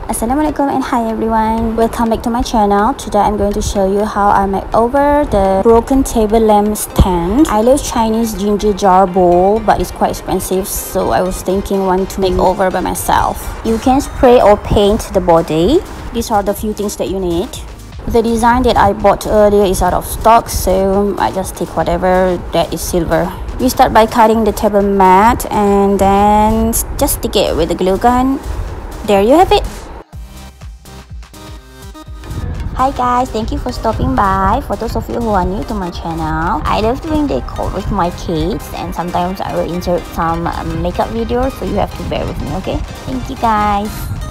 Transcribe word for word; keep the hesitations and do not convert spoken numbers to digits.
Assalamualaikum and hi everyone, welcome back to my channel. Today I'm going to show you how I make over the broken table lamp stand. I love Chinese ginger jar bowl, but it's quite expensive, so I was thinking one to make over by myself. You can spray or paint the body. These are the few things that you need. The design that I bought earlier is out of stock, so I just take whatever that is silver. We start by cutting the table mat and then just stick it with the glue gun. There you have it. Hi guys, thank you for stopping by. For those of you who are new to my channel, I love doing decor with my kids, and sometimes I will insert some um, makeup videos, so you have to bear with me, okay? Thank you guys.